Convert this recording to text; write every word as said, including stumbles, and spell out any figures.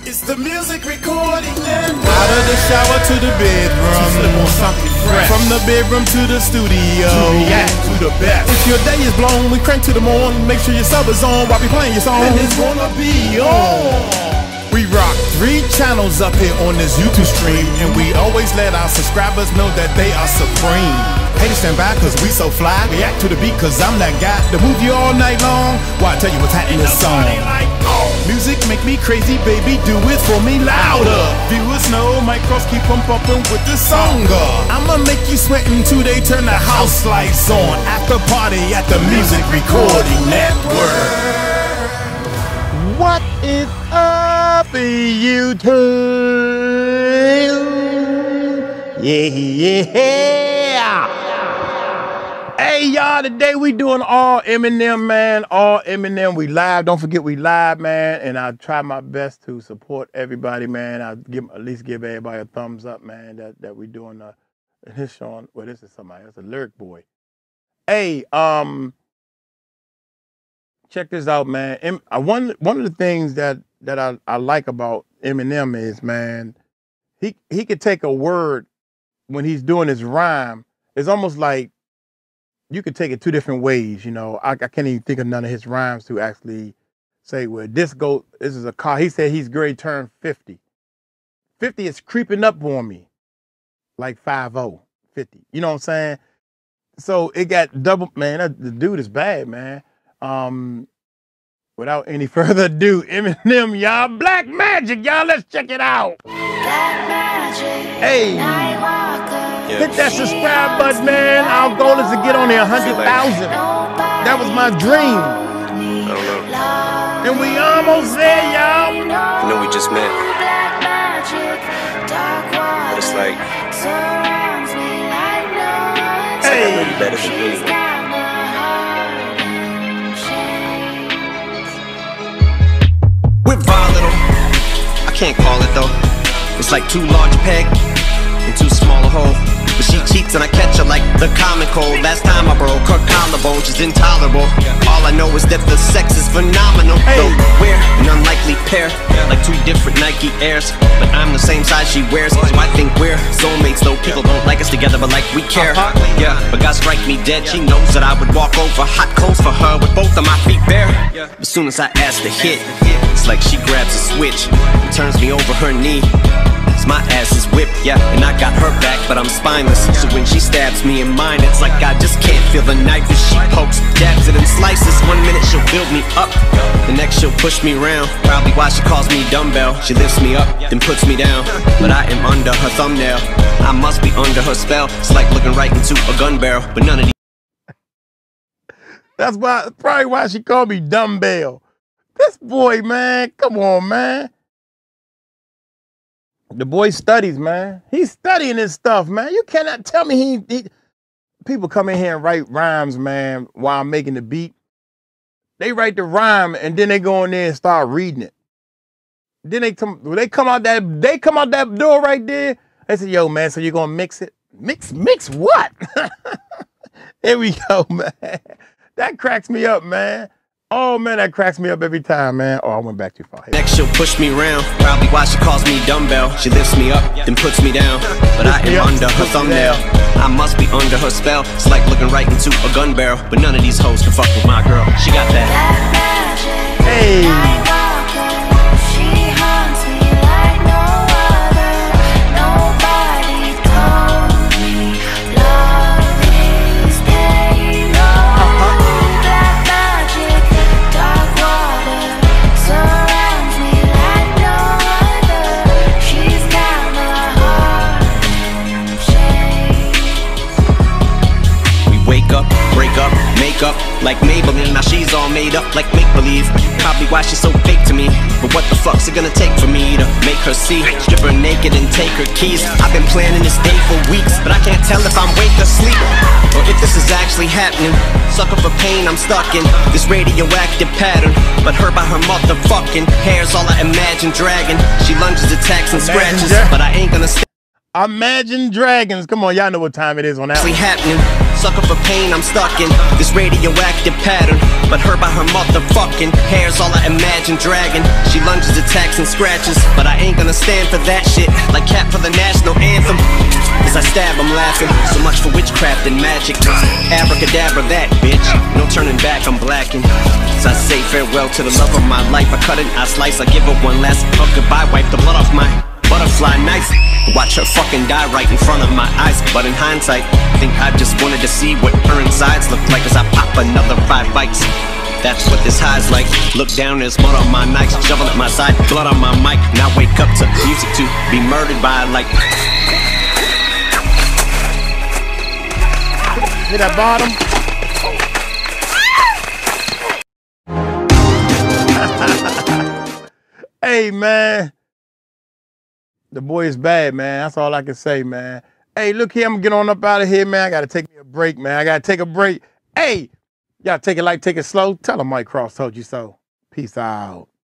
It's the music recording network. Out of the shower to the bedroom, Slip on something fresh. from the bedroom to the studio, To react to the best. If your day is blown, we crank to the morn. Make sure your sub is on while we playing your song. And it's gonna be on. We rock three channels up here on this YouTube stream, and we always let our subscribers know that they are supreme. Haters stand by cause we so fly. React to the beat cause I'm that guy to move you all night long. Why I tell you what's happening in the song. Like, oh. Music make me crazy, baby, do it for me louder. Viewers know micros keep on bumping with the song. I'ma make you sweat until they turn the house lights on. After party at the Music Recording Network. What is up, YouTube? Yeah, yeah. Hey, y'all, today we doing all Eminem, man. All Eminem. We live. Don't forget we live, man. And I try my best to support everybody, man. I give at least give everybody a thumbs up, man, that, that we doing uh, his song. Well, this is somebody else, a lyric boy. Hey, um... check this out, man. Em, I, one one of the things that that I, I like about Eminem is, man, he he could take a word when he's doing his rhyme. It's almost like you could take it two different ways. You know, I, I can't even think of none of his rhymes to actually say, well, this go this is a car. He said he's great turn fifty. fifty is creeping up on me like five oh, fifty. You know what I'm saying? So it got double, man. That, the dude is bad, man. Um, without any further ado, Eminem, y'all, Black Magic, y'all, let's check it out. Black Magic, hey, hit that subscribe button, man. Our goal is to get on there one hundred thousand. That was my dream. I don't know. And we almost there, y'all. I know we just met, but it's like, hey, I know you better than anyone. We're volatile, I can't call it though. It's like too large a peg and too small a hole. But she cheats and I catch her like the common cold. Last time I broke her collarbone, she's intolerable. All I know is that the sex is phenomenal. Hey. Though we're an unlikely pair, like two different Nike Airs. But I'm the same size she wears, so I think we're soulmates. Though people don't like us together, but like we care. Yeah, but God strike me dead, she knows that I would walk over hot coals for her with both of my feet bare. As soon as I ask to hit, it's like she grabs a switch and turns me over her knee. My ass is whipped, yeah, and I got her back, but I'm spineless. So when she stabs me in mine, it's like I just can't feel the knife as she pokes, dabs it and slices. One minute she'll build me up, the next she'll push me around. Probably why she calls me dumbbell. She lifts me up, then puts me down, but I am under her thumbnail. I must be under her spell. It's like looking right into a gun barrel, but none of these. That's why, probably why she called me dumbbell. This boy, man, come on, man. The boy studies, man. He's studying this stuff, man. You cannot tell me he, he... People come in here and write rhymes, man, while I'm making the beat. They write the rhyme and then they go in there and start reading it. Then they come, they come out that, they come out that door right there. They say, yo, man, so you're gonna mix it? Mix, mix what? Here we go, man. That cracks me up, man. Oh, man, that cracks me up every time, man. Oh, I went back too far. Here. Next, she'll push me around. Probably why she calls me dumbbell. She lifts me up, then puts me down. But I am under her thumbnail. I must be under her spell. It's like looking right into a gun barrel. But none of these hoes can fuck with my girl. She got that. Hey. Up like Maybelline, now she's all made up like make-believe. Probably why she's so fake to me, but what the fuck's it gonna take for me to make her see? Strip her naked and take her keys. I've been planning this day for weeks, but I can't tell if I'm awake or asleep, or if this is actually happening. Sucker for pain, I'm stuck in this radioactive pattern. But her by her motherfucking hair's all I imagine dragging. She lunges, attacks, and scratches, but I ain't gonna stay. Imagine Dragons. Come on, y'all know what time it is on that one. Happening. Sucker for pain, I'm stuck in this radioactive pattern. But her by her motherfucking hair's all I imagine dragging. She lunges, attacks, and scratches, but I ain't gonna stand for that shit. Like Cap for the national anthem. As I stab, I'm laughing. So much for witchcraft and magic. Abracadabra that, bitch. No turning back, I'm blacking. As I say farewell to the love of my life, I cut it, I slice, I give her one last hug goodbye, wipe the blood off my butterfly knife. Watch her fucking die right in front of my eyes. But in hindsight, I think I just wanted to see what her insides look like as I pop another five bites. That's what this high's like. Look down, there's mud on my nights. Shovel at my side, blood on my mic. Now wake up to music to be murdered by like. Hit that bottom. Hey, man. The boy is bad, man. That's all I can say, man. Hey, look here. I'm going to get on up out of here, man. I got to take me a break, man. I got to take a break. Hey, y'all take it light, take it slow. Tell them Mike Cross told you so. Peace out.